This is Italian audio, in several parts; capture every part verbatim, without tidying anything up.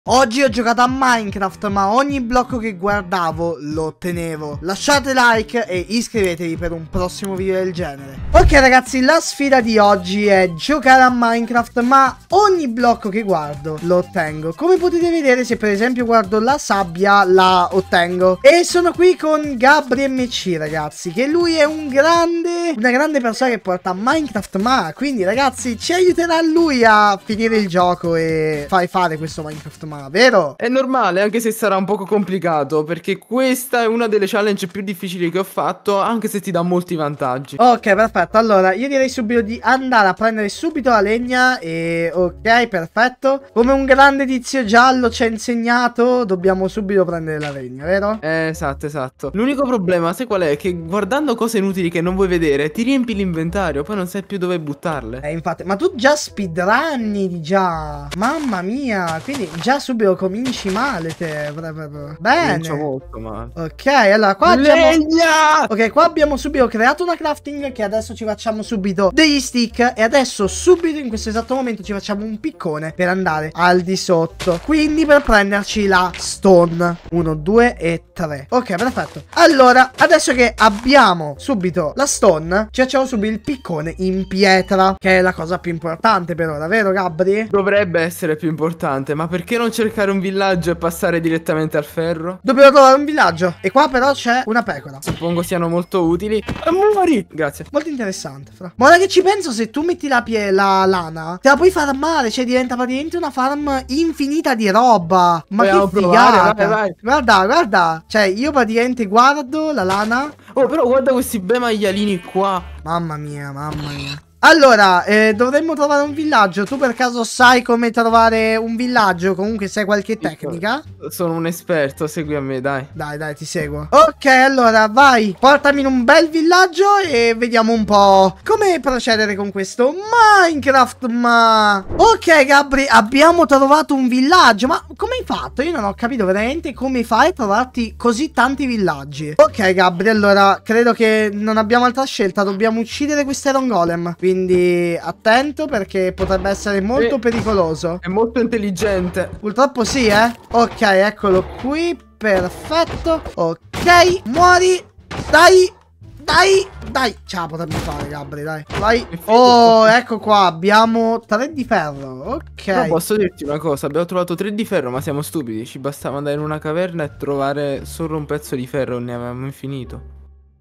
Oggi ho giocato a Minecraft, ma ogni blocco che guardavo lo ottenevo. Lasciate like e iscrivetevi per un prossimo video del genere. Ok ragazzi, la sfida di oggi è giocare a Minecraft, ma ogni blocco che guardo lo ottengo. Come potete vedere, se per esempio guardo la sabbia la ottengo. E sono qui con Gabri M C ragazzi, che lui è un grande, una grande persona che porta a Minecraft, ma quindi ragazzi ci aiuterà lui a finire il gioco e fai fare questo Minecraft. Ma vero? È normale, anche se sarà un poco complicato, perché questa è una delle challenge più difficili che ho fatto, anche se ti dà molti vantaggi. Ok, perfetto. Allora, io direi subito di andare a prendere subito la legna e... ok, perfetto. Come un grande tizio giallo ci ha insegnato, dobbiamo subito prendere la legna, vero? Eh, esatto, esatto. L'unico problema, sai qual è? Che guardando cose inutili che non vuoi vedere, ti riempi l'inventario, poi non sai più dove buttarle. Eh, infatti, ma tu già speedrunni già. Mamma mia, quindi già subito cominci male te. Bene. Comincio molto male. Ok, allora qua legna! abbiamo... Ok, qua abbiamo subito creato una crafting, che adesso ci facciamo subito degli stick. E adesso subito in questo esatto momento ci facciamo un piccone per andare al di sotto. Quindi per prenderci la stone. Uno, due e tre. Ok, perfetto. Allora, adesso che abbiamo subito la stone, ci facciamo subito il piccone in pietra, che è la cosa più importante per ora, vero Gabri? Dovrebbe essere più importante, ma perché non cercare un villaggio e passare direttamente al ferro? Dobbiamo trovare un villaggio. E qua però c'è una pecora. Suppongo siano molto utili. E muori! Grazie. Molto interessante, fra. Ma ora che ci penso, se tu metti la, pie la lana, te la puoi farmare. Cioè diventa praticamente una farm infinita di roba. Ma Vogliamo che figata. provare? Vai, vai. Guarda, guarda. Cioè io praticamente guardo la lana. Oh, però guarda questi bei maialini qua. Mamma mia, mamma mia. Allora, eh, dovremmo trovare un villaggio. Tu per caso sai come trovare un villaggio? Comunque sai qualche tecnica? Sono un esperto, segui a me, dai. Dai, dai, ti seguo. Ok, allora, vai. Portami in un bel villaggio e vediamo un po' come procedere con questo Minecraft, ma... Ok, Gabri, abbiamo trovato un villaggio. Ma come hai fatto? Io non ho capito veramente come fai a trovarti così tanti villaggi. Ok, Gabri, allora, credo che non abbiamo altra scelta. Dobbiamo uccidere questo Iron Golem. Quindi attento, perché potrebbe essere molto e pericoloso. È molto intelligente. Purtroppo sì, eh. Ok, eccolo qui. Perfetto. Ok, muori. Dai, dai, dai. Ce la potremmo fare, Gabri, dai. Vai. Oh, ecco qua. Abbiamo tre di ferro. Ok. Però posso dirti una cosa. Abbiamo trovato tre di ferro, ma siamo stupidi. Ci bastava andare in una caverna e trovare solo un pezzo di ferro. Ne avevamo infinito.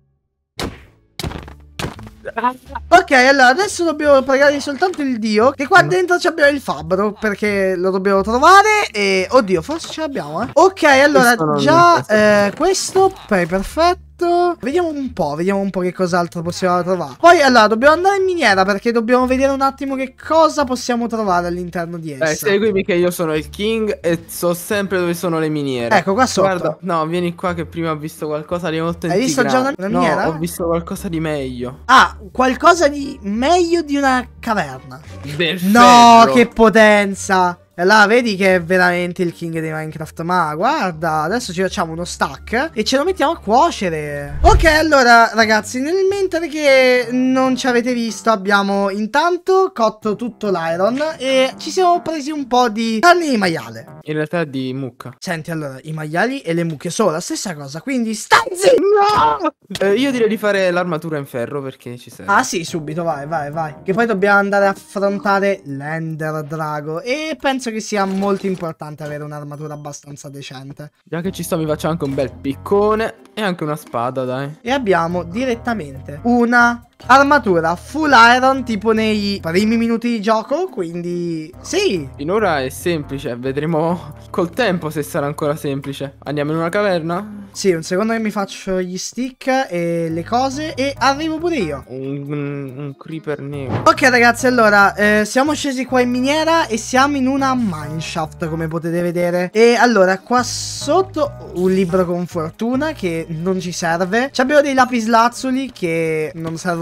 Ok, allora adesso dobbiamo pregare soltanto il dio, che qua dentro abbiamo il fabbro, perché lo dobbiamo trovare. E oddio, forse ce l'abbiamo, eh. Ok, allora già eh, questo, poi perfetto. Vediamo un po', vediamo un po' che cos'altro possiamo trovare. Poi allora dobbiamo andare in miniera, perché dobbiamo vedere un attimo che cosa possiamo trovare all'interno di essa. Eh, seguimi che io sono il king e so sempre dove sono le miniere. Ecco qua sotto. Guarda, no, vieni qua che prima ho visto qualcosa di molto Hai visto già una, una miniera? No, ho visto qualcosa di meglio. Ah, qualcosa di meglio di una caverna. Del No, ferro. che potenza. E là vedi che è veramente il king di Minecraft. Ma guarda, adesso ci facciamo uno stack e ce lo mettiamo a cuocere. Ok, allora ragazzi, nel mentre che non ci avete visto, abbiamo intanto cotto tutto l'iron e ci siamo presi un po' di carne di maiale. In realtà di mucca. Senti, allora, i maiali e le mucche sono la stessa cosa, quindi stai zitto. No! Eh, io direi di fare l'armatura in ferro, perché ci serve. Ah sì, subito, vai, vai, vai. Che poi dobbiamo andare a affrontare l'Ender Drago e penso che sia molto importante avere un'armatura abbastanza decente. Già che ci sto, mi faccio anche un bel piccone e anche una spada, dai. E abbiamo direttamente una armatura full iron, tipo nei primi minuti di gioco, quindi sì. Finora è semplice, vedremo col tempo se sarà ancora semplice. Andiamo in una caverna? Sì, un secondo che mi faccio gli stick e le cose e arrivo pure io. Un, un, un creeper nero. Ok ragazzi, allora eh, siamo scesi qua in miniera e siamo in una mineshaft, come potete vedere. E allora qua sotto un libro con fortuna che non ci serve. Ci abbiamo dei lapislazzuli che non servono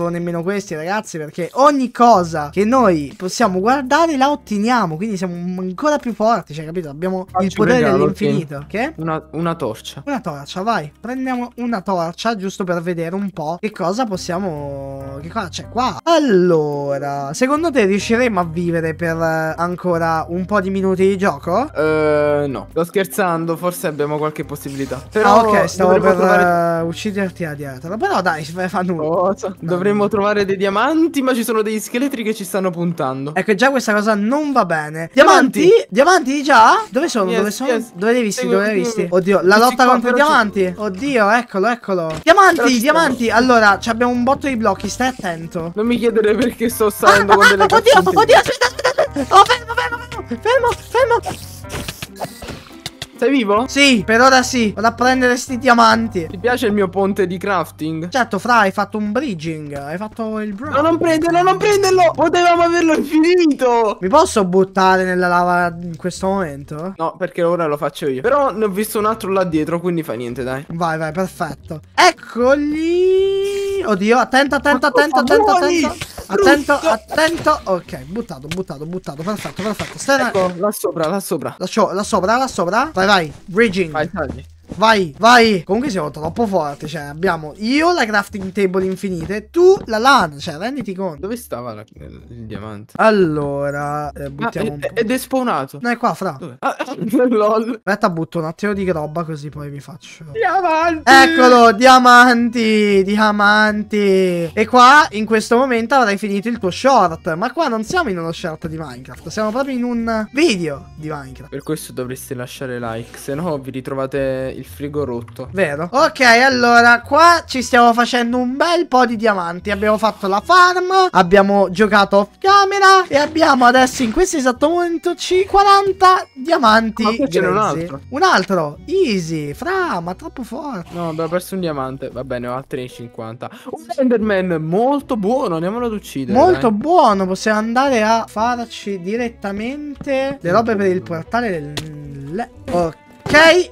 sapevo nemmeno questi, ragazzi, perché ogni cosa che noi possiamo guardare la otteniamo, quindi siamo ancora più forti, cioè, capito? Abbiamo Faccio il potere regalo, dell'infinito. Che? Una, una torcia. Una torcia, vai. Prendiamo una torcia giusto per vedere un po' che cosa possiamo... Che cosa c'è qua? Allora, secondo te riusciremo a vivere per eh, ancora un po' di minuti di gioco? Eh, no, sto scherzando, forse abbiamo qualche possibilità. Però Ah, ok, stavo per trovare... uh, ucciderti a dietro. Però dai, fa fa nulla. Cosa? Dovremmo trovare dei diamanti, ma ci sono degli scheletri che ci stanno puntando. Ecco, già questa cosa non va bene. Diamanti? Diamanti? Diamanti già? Dove sono? Yes, Dove sono? yes. Dove li hai visti? Segui, Dove li hai visti? segui. Oddio, la Questi lotta qua, contro i però ci- diamanti. Oddio, eccolo, eccolo. Diamanti, ci diamanti. Allora, ci abbiamo un botto di blocchi, stai attento. Non mi chiedere perché sto Ah, salendo ah, con delle ah, oddio, cazzate. oddio, aspetta, aspetta, aspetta. Oh, fermo, fermo, fermo, fermo, fermo. Sei vivo? Sì, per ora sì. Vado a prendere sti diamanti. Ti piace il mio ponte di crafting? Certo, Fra, hai fatto un bridging. Hai fatto il bro. No, non prenderlo, non prenderlo! Potevamo averlo infinito! Mi posso buttare nella lava in questo momento? No, perché ora lo faccio io. Però ne ho visto un altro là dietro, quindi fa niente, dai. Vai, vai, perfetto. Eccoli. Oddio, attento, attento, Ma attento, cosa attento, vuoi? attento. Attento, Brutto. attento. Ok, buttato, buttato, buttato. Perfetto, perfetto. Stai Ecco, là sopra, là sopra. là, so- là sopra, là sopra. Vai, vai. Bridging. Vai, tagli. Vai, vai. Comunque siamo troppo forti. Cioè, abbiamo io la crafting table infinita e tu la lana. Cioè, renditi conto. Dove stava la- il, il diamante? Allora, eh, Ah, buttiamo è- un po'. ed è spawnato. No, è qua, Fra. Dove? Ah, lol. Aspetta, butto un attimo di roba così poi vi faccio. Diamanti! Eccolo, diamanti, diamanti. E qua, in questo momento, avrai finito il tuo short. Ma qua non siamo in uno short di Minecraft, siamo proprio in un video di Minecraft. Per questo dovreste lasciare like, se no vi ritrovate il frigo rotto. Vero? Ok, allora, qua ci stiamo facendo un bel po' di diamanti. Abbiamo fatto la farm, abbiamo giocato off camera e abbiamo adesso, in questo esatto momento, ci quaranta diamanti. Ma qua ce n'è un grezzi. altro. Un altro, easy, Fra, ma troppo forte. No, abbiamo perso un diamante. Va bene, ho altri cinquanta. Un Enderman molto buono, andiamolo ad uccidere. Molto dai. buono, possiamo andare a farci direttamente le robe per il portale del... Ok,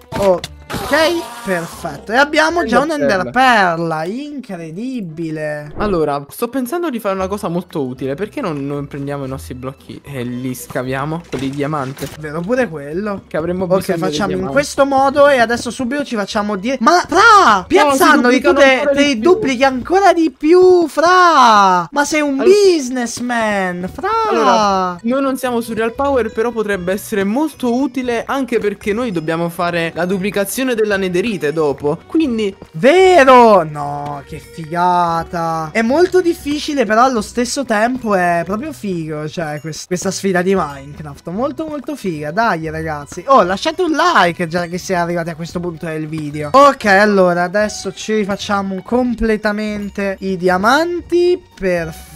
ok, perfetto. E abbiamo già un Ender Ender Perla, incredibile. Allora, sto pensando di fare una cosa molto utile. Perché non, non prendiamo i nostri blocchi e li scaviamo con il diamante? Vero pure quello. Che avremmo Ok, bisogno facciamo dei in diamanti. questo modo e adesso subito ci facciamo dire... Ma Fra, piazzandoli tu duplicano te, ancora te di li più. duplichi ancora di più, Fra. Ma sei un Allora- businessman, Fra. Allora, noi non siamo su Real Power, però potrebbe essere molto utile anche perché noi dobbiamo fare la duplicazione della netherite dopo. Quindi, Vero? No, che figata. È molto difficile, però allo stesso tempo è proprio figo. Cioè, quest- questa sfida di Minecraft. Molto, molto figa. Dai, ragazzi. Oh, lasciate un like già che siete arrivati a questo punto del video. Ok, allora, adesso ci rifacciamo completamente i diamanti. Perfetto.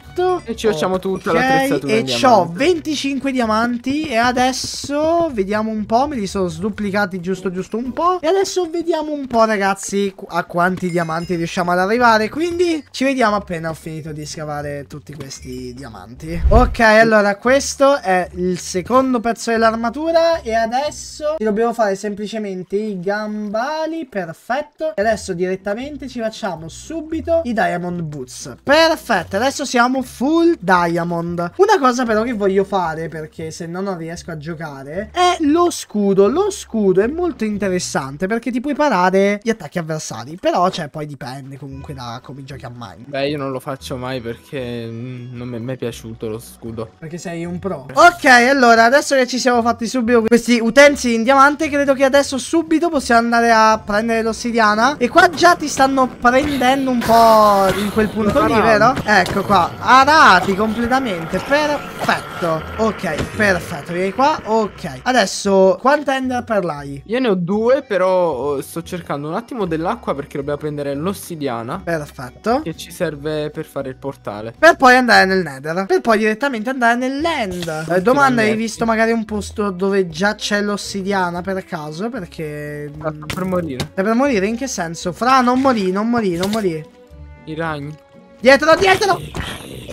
E ci facciamo tutta Ok, l'attrezzatura e in c'ho diamante. venticinque diamanti. E adesso vediamo un po'. Me li sono sduplicati giusto giusto un po'. E adesso vediamo un po', ragazzi, qu- a quanti diamanti riusciamo ad arrivare. Quindi ci vediamo appena ho finito di scavare tutti questi diamanti. Ok, allora questo è il secondo pezzo dell'armatura. E adesso ci dobbiamo fare semplicemente i gambali. Perfetto. E adesso direttamente ci facciamo subito i diamond boots. Perfetto, adesso siamo full diamond. Una cosa però che voglio fare, perché se no non riesco a giocare, è lo scudo. Lo scudo è molto interessante perché ti puoi parare gli attacchi avversari. Però cioè poi dipende comunque da come giochi a Minecraft. Beh, io non lo faccio mai perché mm, non mi è mai piaciuto lo scudo. Perché sei un pro. Ok, allora adesso che ci siamo fatti subito questi utensili in diamante, credo che adesso subito possiamo andare a prendere l'ossidiana. E qua già ti stanno prendendo un po' in quel punto lì, vero? Ecco qua, arati completamente. Perfetto. Ok, perfetto, vieni qua. Ok, adesso quanta ender perlai? Io ne ho due, però oh, sto cercando un attimo dell'acqua perché dobbiamo prendere l'ossidiana Perfetto. che ci serve per fare il portale. Per poi andare nel nether. Per poi direttamente andare nell'end. Eh, domanda, hai Finalmente. visto magari un posto dove già c'è l'ossidiana per caso? Perché... Ah, sto per morire. Stai per morire? In che senso? Fra, non morì, non morì, non morì. I ragni. Dietro, dietro!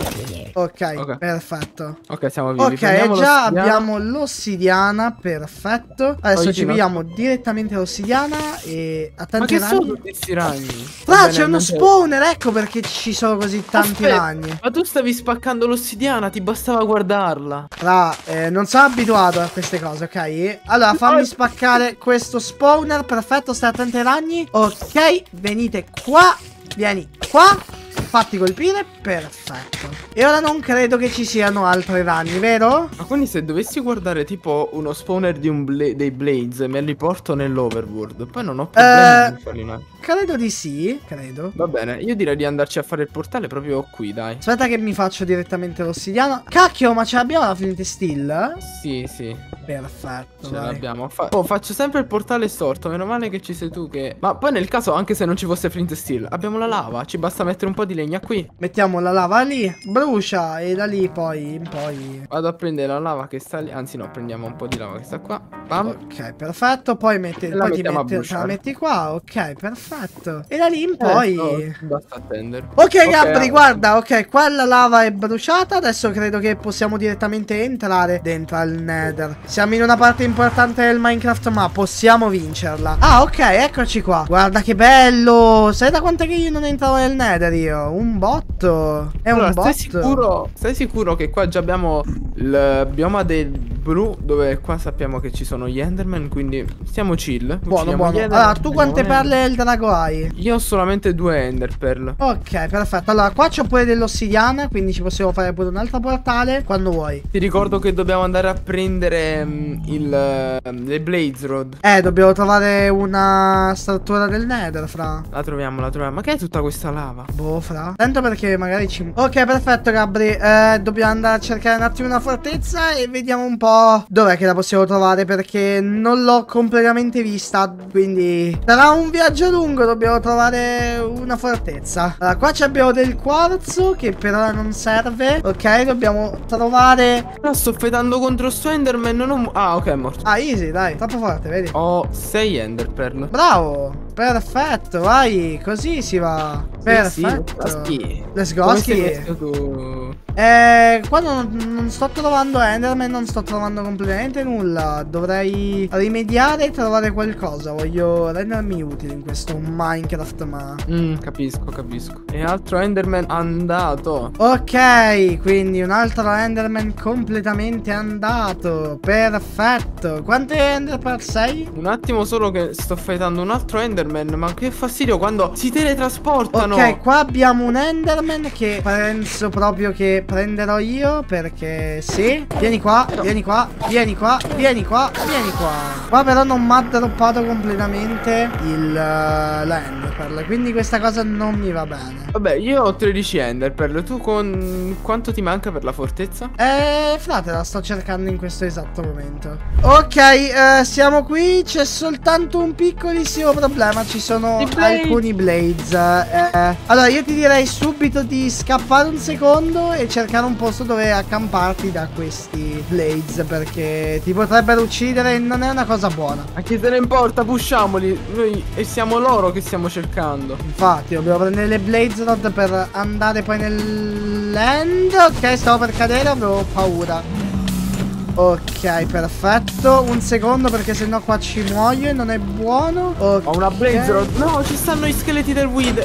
Ok, Ok. perfetto. Ok, siamo vivi. Ok, Prendiamo già l'ossidiana. abbiamo l'ossidiana, perfetto. Adesso Poi ci sì, no. pigliamo direttamente l'ossidiana e a Ma tanti che sono ragni. tutti sti ragni? Fra, Va c'è bene, uno mentre- spawner, ecco perché ci sono così tanti Aspetta, ragni. ma tu stavi spaccando l'ossidiana, ti bastava guardarla. Fra, eh, non sono abituato a queste cose, ok? Allora, fammi spaccare questo spawner, perfetto, stai attenti ai ragni. Ok, venite qua, vieni qua, fatti colpire, perfetto. E ora non credo che ci siano altri ragni, vero? Ma quindi se dovessi guardare tipo uno spawner di un bla- dei Blades, me li porto nell'overworld. Poi non ho problemi Eh, di farli là. Credo di sì, credo. Va bene, io direi di andarci a fare il portale proprio qui, dai. Aspetta che mi faccio direttamente l'ossidiana. Cacchio, ma ce l'abbiamo la flint steel? Sì, sì, Perfetto, ce vai. l'abbiamo. Fa- oh, faccio sempre il portale storto. Meno male che ci sei tu che... Ma poi nel caso, anche se non ci fosse flint steel, abbiamo la lava. Ci basta mettere un po' di legna qui. Mettiamo la lava lì, brucia e da lì poi in poi. Vado a prendere la lava che sta lì. Anzi no, prendiamo un po' di lava che sta qua. Pam. Ok, perfetto. Poi, metti, E la poi ti mettiamo a metti, te la bruciare. metti qua. Ok, perfetto. E da lì in Eh, poi. no, basta attendere. Ok, Gabri, ah, guarda, ok, qua la lava è bruciata. Adesso credo che possiamo direttamente entrare dentro al Nether. Siamo in una parte importante del Minecraft, ma possiamo vincerla. Ah, ok, eccoci qua. Guarda che bello. Sai da quanto è che io non entravo nel Nether io? Un botto. È allora, un botto. stai sicuro, stai sicuro che qua già abbiamo il bioma del blu, dove qua sappiamo che ci sono gli Enderman, quindi stiamo chill. Buono, Uccidiamo buono. gli Enderman, Allora, tu quante prendiamo perle del drago hai? Ender. Io ho solamente due Ender Pearl. Ok, perfetto. Allora, qua c'ho pure dell'ossidiana, quindi ci possiamo fare pure un altro portale quando vuoi. Ti ricordo che dobbiamo andare a prendere mm, il, mm, le Blaze Rod. Eh, dobbiamo trovare una struttura del Nether, fra. La troviamo, la troviamo. Ma che è tutta questa lava? Boh, fra. Tanto perché magari ci... Ok, perfetto, Gabri. Eh, dobbiamo andare a cercare un attimo una fortezza e vediamo un po' dov'è che la possiamo trovare, perché non l'ho completamente vista. Quindi sarà un viaggio lungo, dobbiamo trovare una fortezza. Allora, qua ci abbiamo del quarzo che per ora non serve. Ok, dobbiamo trovare... Però sto fedando contro sto Enderman, non ho... mu- Ah, ok, è morto. Ah, easy, dai, troppo forte, vedi? Ho sei Ender Pearl. Bravo, perfetto, vai, così si va. Perfetto. Sì. Let's go, Come sei Ski. messo tu? Eh, qua non, non sto trovando Enderman, non sto trovando completamente nulla. Dovrei rimediare e trovare qualcosa. Voglio rendermi utile in questo Minecraft, ma... Mm, capisco, capisco. E altro Enderman andato. Ok, quindi un altro Enderman completamente andato. Perfetto. Quante Enderpearl sei? Un attimo solo che sto fightando un altro Enderman. Ma che fastidio quando si teletrasportano. Ok, qua abbiamo un Enderman che penso proprio che prenderò io, perché sì. Vieni qua, vieni qua, vieni qua, vieni qua, vieni qua. Qua però non mi ha droppato completamente il uh, l'Enderpearl, quindi questa cosa non mi va bene. Vabbè, io ho tredici Ender Pearl. Tu con quanto ti manca per la fortezza? Eh, frate, la sto cercando in questo esatto momento. Ok, eh, siamo qui. C'è soltanto un piccolissimo problema. Ci sono I Blades. alcuni Blades. Eh, allora, io ti direi subito di scappare un secondo e cercare un posto dove accamparti da questi Blades, perché ti potrebbero uccidere e non è una cosa buona. A chi se ne importa, pusciamoli. Noi e siamo loro che stiamo cercando. Infatti, dobbiamo prendere le Blaze Rod per andare poi nell'end. Ok, stavo per cadere, avevo paura. Ok, perfetto. Un secondo, perché sennò qua ci muoio e non è buono. Ok. Ho una Blaze Rod. No, ci stanno i scheletri del Weed.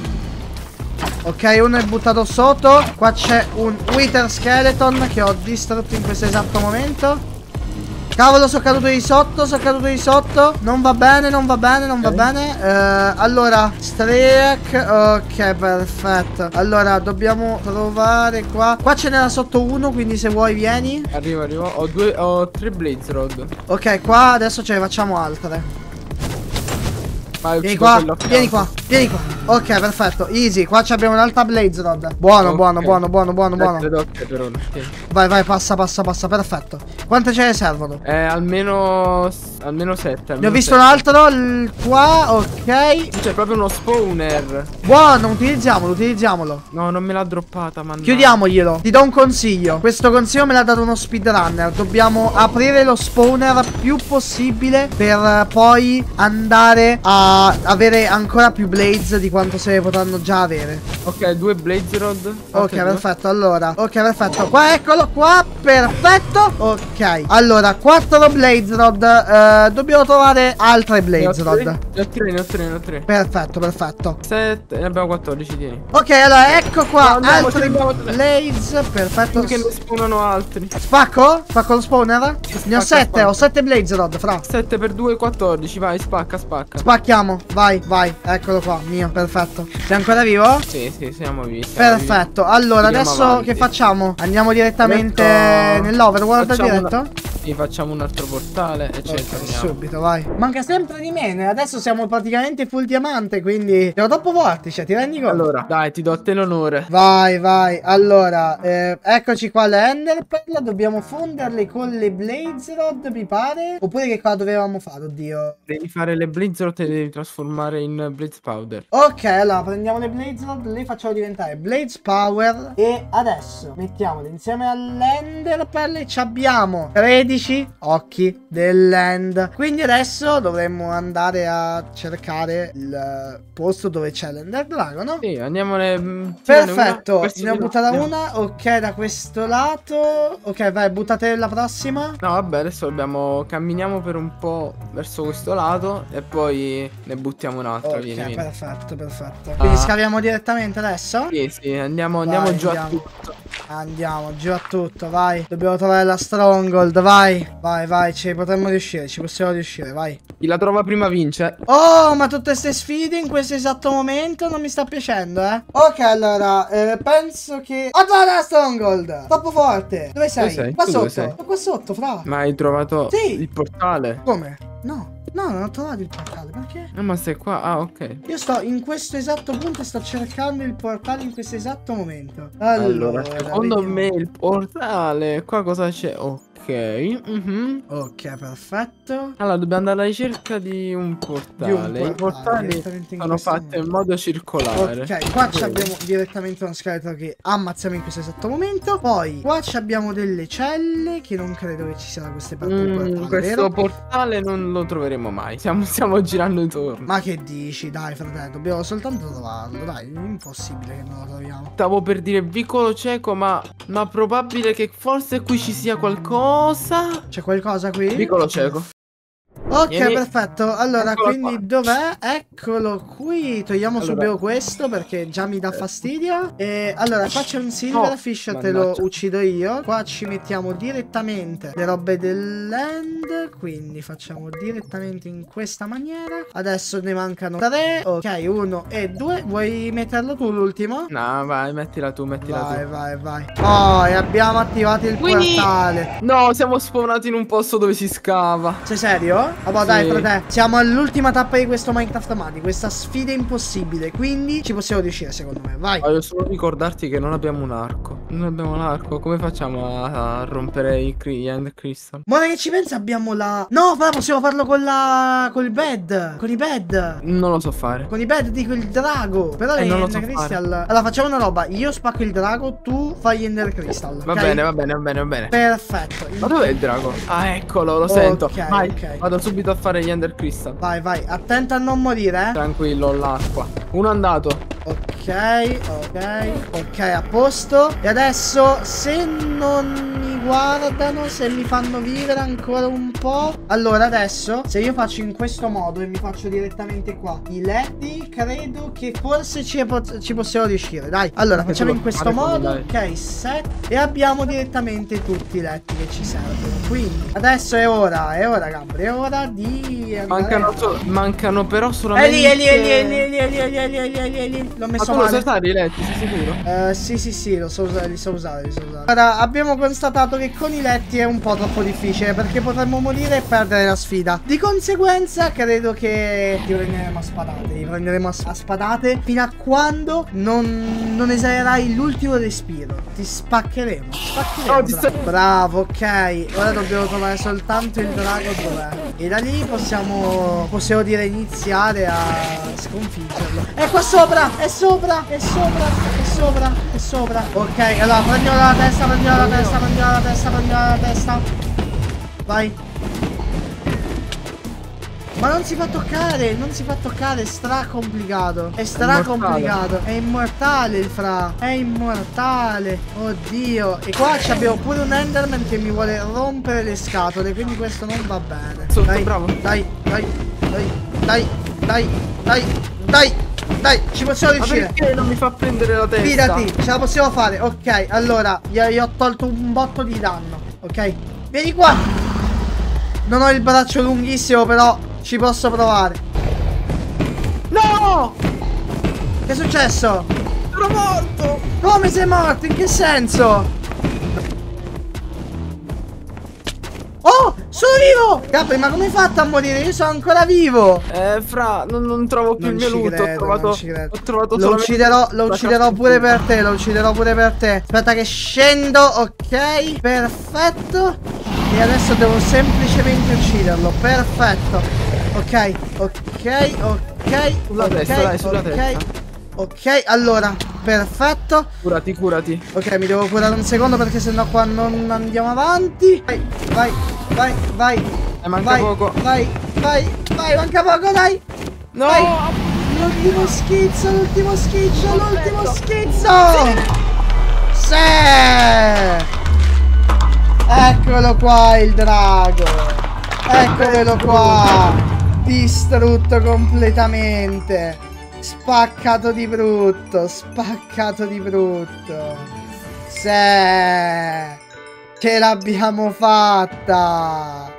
Ok, uno è buttato sotto. Qua c'è un Wither Skeleton che ho distrutto in questo esatto momento. Cavolo, sono caduto di sotto, sono caduto di sotto. Non va bene, non va bene, non va Ok. bene. Eh, allora, Streak. Ok, perfetto. Allora, dobbiamo trovare qua. Qua ce n'era sotto uno, quindi se vuoi vieni. Arrivo, arrivo. Ho due, ho tre Blaze Rod. Ok, qua adesso ce ne facciamo altre. Vai, Vieni uccido qua, quello a vieni fianco. qua, vieni qua. Ok, perfetto, easy. Qua abbiamo un'altra Blaze Rod. Buono, Ok. buono, buono, buono, buono, buono. Sette d'occhio per ora. Ok. Vai, vai, passa, passa, passa, perfetto. Quante ce ne servono? Eh, almeno. Almeno sette. Ne ho visto un altro il- qua, ok. C'è proprio uno spawner. Buono, utilizziamolo, utilizziamolo. No, non me l'ha droppata, man. Chiudiamoglielo. Ti do un consiglio. Questo consiglio me l'ha dato uno speedrunner. Dobbiamo aprire lo spawner più possibile per poi andare a a avere ancora più blades di quanto se ne potranno già avere. Ok, due blaze rod. Ok, perfetto, allora. Ok, perfetto. Qua, eccolo qua. Perfetto. Ok. Allora, quattro blaze rod. eh, Dobbiamo trovare altre blaze rod. Ne ho tre, ne ho tre, ne ho tre. Perfetto, perfetto. sette, ne abbiamo quattordici, tieni. Ok, allora, ecco qua. No, andiamo, altri andiamo. blaze. Perfetto. Perché ne spawnano altri. Spacco? Spacco lo spawner? Ne ho spacca, sette, spacca. ho sette blaze rod, fra. sette per due, quattordici, vai, spacca, spacca. Spacchiamo, vai, vai. Eccolo qua, mio, perfetto. Sei ancora vivo? Sì, sì, siamo vivi. Siamo Perfetto, allora Andiamo adesso avanti. che facciamo? Andiamo direttamente Adesso nell'overworld facciamo diretto? una- vivi. Sì, facciamo un altro portale e ce ne Ok, torniamo. subito, vai. Manca sempre di meno. Adesso siamo praticamente full diamante, quindi siamo troppo forti, cioè, ti rendi conto? Allora, dai, ti do a te l'onore. Vai, vai. Allora, eh, eccoci qua le Ender Pearl. Dobbiamo fonderle con le Blaze Rod, mi pare. Oppure che cosa dovevamo fare? Oddio. Devi fare le blaze rod e le devi trasformare in blaze powder. Ok, allora prendiamo le Blaze Rod, le facciamo diventare Blaze Power. E adesso mettiamole insieme all'Ender Pearl e ci abbiamo tredici occhi dell'End. Quindi adesso dovremmo andare a cercare il posto dove c'è l'Ender Dragon, no? Sì, andiamone. mh, tirane una. Perfetto, Verso ne ho di là. buttata Andiamo. una. Ok, da questo lato. Ok, vai, buttate la prossima. No, vabbè, adesso dobbiamo. Camminiamo per un po' verso questo lato e poi ne buttiamo un'altra. Ok, Vieni, vieni. perfetto, perfetto. Quindi Ah. scaviamo direttamente adesso? Sì, sì, andiamo, andiamo Vai, giù andiamo. a tutto. Andiamo giù a tutto, vai. Dobbiamo trovare la Stronghold, vai. Vai, vai, ci potremmo riuscire, ci possiamo riuscire, vai. Chi la trova prima vince. Oh, ma tutte queste sfide in questo esatto momento non mi sta piacendo, eh. Ok, allora, eh, penso che... Ho trovato la Stronghold! Troppo forte! Dove sei? sei? Qua Tu sotto. dove sei? Qua sotto, fra. Ma hai trovato Sì. il portale? Come? No, no, non ho trovato il portale, perché? Ah, ma sei qua? Ah, ok. Io sto in questo esatto punto e sto cercando il portale in questo esatto momento. Allora, Allora, secondo vediamo. me il portale. Qua cosa c'è? Ok. mhm. Ok, perfetto. Allora, dobbiamo andare alla ricerca di un portale. Di un I portale, portali direttamente in sono questo fatti in modo. modo circolare. Ok, qua ci abbiamo direttamente uno scheletro che ammazziamo in questo esatto momento. Poi qua ci abbiamo delle celle che non credo che ci sia da queste parti del Mm, portale, questo vero? portale non lo troveremo mai. Stiamo, stiamo girando intorno. Ma che dici? Dai, fratello, dobbiamo soltanto trovarlo. Dai, è impossibile che non lo troviamo. Stavo per dire vicolo cieco, ma, ma probabile che forse qui ci sia qualcosa. C'è qualcosa qui? Vicolo cieco. Ok, Vieni. perfetto. Allora, Eccolo quindi qua. dov'è? Eccolo qui. Togliamo Allora. subito questo perché già mi dà fastidio. E allora, qua c'è un Silverfish, Oh, te lo mannaggia. uccido io. Qua ci mettiamo direttamente le robe dell'end. Quindi facciamo direttamente in questa maniera. Adesso ne mancano tre. Ok, uno e due. Vuoi metterlo tu l'ultimo? No, vai, mettila tu, mettila Vai, tu. vai, vai. Oh, e abbiamo attivato il Quindi- portale. No, siamo spawnati in un posto dove si scava. Sei serio? Vabbè, dai, Sì. frate. Siamo all'ultima tappa di questo Minecraft Madi. Questa sfida impossibile. Quindi ci possiamo riuscire, secondo me. Vai. Voglio solo ricordarti che non abbiamo un arco. Non abbiamo un arco. Come facciamo a, a rompere i cri- gli End Crystal? Ma ora che ci pensa, abbiamo la. No, però possiamo farlo con la. Con il bed. Con i bed. Non lo so fare. Con i bed dico il drago. Però Eh, le non lo Ender so Crystal. Allora, facciamo una roba. Io spacco il drago, tu fai gli Ender Crystal. Va ok? bene, va bene, va bene, va bene. Perfetto. Ma dov'è il drago? Ah, eccolo, lo sento. Ok, Vai, ok. vado subito a fare gli Ender Crystal. Vai, vai. Attento a non morire, eh. Tranquillo, ho l'acqua. Uno è andato. Ok, ok, ok, a posto. E adesso, se non mi guardano, se mi fanno vivere ancora un po'. Allora, adesso, se io faccio in questo modo e mi faccio direttamente qua i letti, credo che forse ci, ci possiamo riuscire. Dai, allora, Perché facciamo tu in lo questo fare con modo. i Ok, set. E abbiamo direttamente tutti i letti che ci servono. Quindi, adesso è ora, è ora, Gambri, è ora di andare. Mancano, so- mancano però È solamente. lì, è lì, è lì, è lì, è lì, è lì, è lì, è lì, è lì, è lì, è lì. L'ho Ma messo tu lo male. sai fare i letti, sei sicuro? Eh, sì, sì, sì, lo so usare, li so usare, li so usare. Ora, abbiamo constatato che con i letti è un po' troppo difficile perché potremmo morire e perdere la sfida. Di conseguenza, credo che ti prenderemo a spadate. Ti prenderemo a, a spadate fino a quando non, non esagerai l'ultimo respiro. Ti spaccheremo. Ti spaccheremo. Oh, ti bravo. sto- Bravo, ok. Ora dobbiamo trovare soltanto il drago dov'è. E da lì possiamo, possiamo dire, iniziare a sconfiggerlo. È qua sopra, è sopra, è sopra, è sopra, è sopra. Ok, allora prendiamo la testa, prendiamo la testa, prendiamo la testa, prendiamo la testa. Vai. Ma non si fa toccare, non si fa toccare, è stra complicato. È stra complicato. È immortale il fra. È immortale. Oddio. E qua abbiamo pure un Enderman che mi vuole rompere le scatole, quindi questo non va bene. Sotto, dai, bravo. Dai, dai, dai, dai, dai, dai, dai, dai, ci possiamo riuscire. Ma perché non mi fa prendere la testa? Fidati, ce la possiamo fare. Ok, allora, gli, gli ho tolto un botto di danno. Ok, vieni qua. Non ho il braccio lunghissimo, però ci posso provare. No! Che è successo? Sono morto! Come sei morto? In che senso? Oh, sono vivo! Gabri, ma come hai fatto a morire? Io sono ancora vivo. Eh, fra, non, non trovo più Non il mio ci loot. credo, Ho trovato, non ci credo. ho trovato Lo solamente ucciderò, lo la ucciderò pure cassettina. per te, lo ucciderò pure per te. Aspetta che scendo, ok, perfetto. E adesso devo semplicemente ucciderlo, perfetto. Ok, ok, ok, Sulla ok, testa, dai, sulla ok, testa. ok, allora, perfetto. Curati, curati. Ok, mi devo curare un secondo perché sennò qua non andiamo avanti. Vai, vai, vai, vai. Eh, manca vai, poco. Vai, vai, vai, manca poco, dai. No! Vai. L'ultimo schizzo, l'ultimo schizzo, l'ultimo schizzo. Sì. Eccolo qua il drago. Eccolo qua. Distrutto completamente. Spaccato di brutto. Spaccato di brutto. Sì. Ce l'abbiamo fatta.